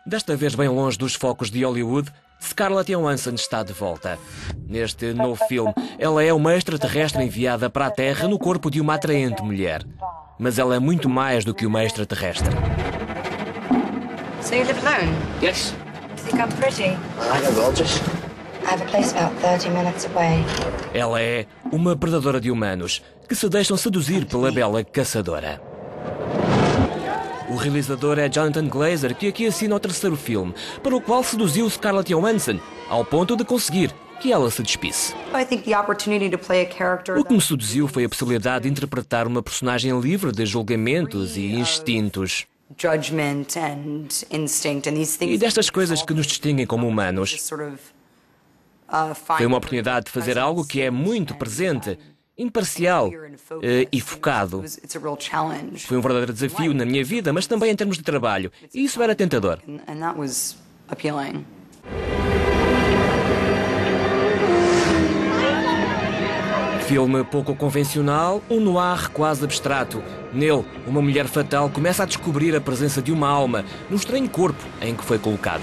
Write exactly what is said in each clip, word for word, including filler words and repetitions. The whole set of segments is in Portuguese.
Desta vez bem longe dos focos de Hollywood, Scarlett Johansson está de volta. Neste novo filme, ela é uma extraterrestre enviada para a Terra no corpo de uma atraente mulher. Mas ela é muito mais do que uma extraterrestre. So you live alone? Yes. Does he come pretty? I like a gorgeous. I have a place about thirty minutes away. Ela é uma predadora de humanos que se deixam seduzir pela bela caçadora. O realizador é Jonathan Glazer, que aqui assina o terceiro filme, para o qual seduziu Scarlett Johansson, ao ponto de conseguir que ela se despisse. O que me seduziu foi a possibilidade de interpretar uma personagem livre de julgamentos e instintos. E destas coisas que nos distinguem como humanos. Foi uma oportunidade de fazer algo que é muito presente, imparcial uh, e focado. Foi um verdadeiro desafio na minha vida, mas também em termos de trabalho. E isso era tentador. Filme pouco convencional, um noir quase abstrato. Nele, uma mulher fatal começa a descobrir a presença de uma alma no estranho corpo em que foi colocada.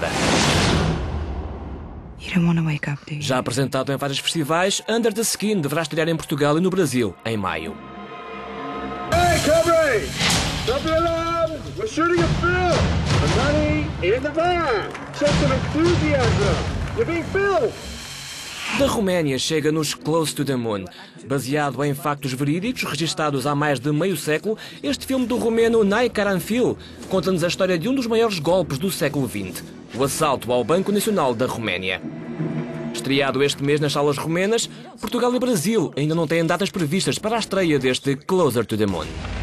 Já apresentado em vários festivais, Under the Skin deverá estrear em Portugal e no Brasil em maio. Hey, Cobra! Stop the alarm! We're shooting a film! The money in the van! Show some enthusiasm! You're being filmed! Da Roménia chega-nos Close to the Moon. Baseado em factos verídicos registados há mais de meio século, este filme do romeno Nai Karanfil conta-nos a história de um dos maiores golpes do século vinte, o assalto ao Banco Nacional da Roménia. Estreado este mês nas salas romenas, Portugal e Brasil ainda não têm datas previstas para a estreia deste Closer to the Moon.